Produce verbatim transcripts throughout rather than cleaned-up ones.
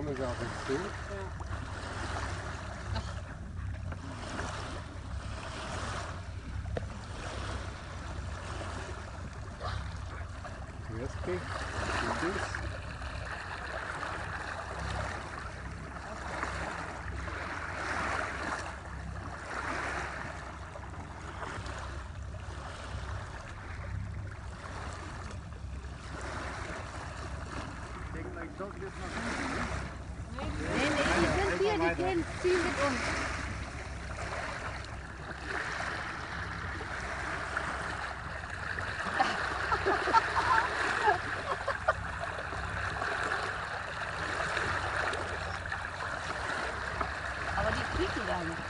muss auch ins Bild. Grüß dich. Tschüss. Nee, nee, die sind hier, die gehen, ziehen mit uns. Aber die kriegen da nicht.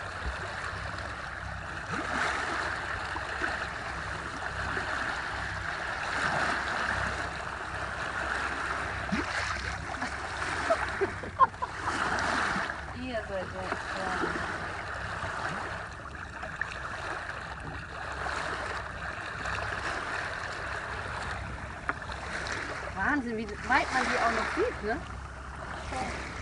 Ihr seid echt klein. Wahnsinn, wie weit man die auch noch sieht, ne?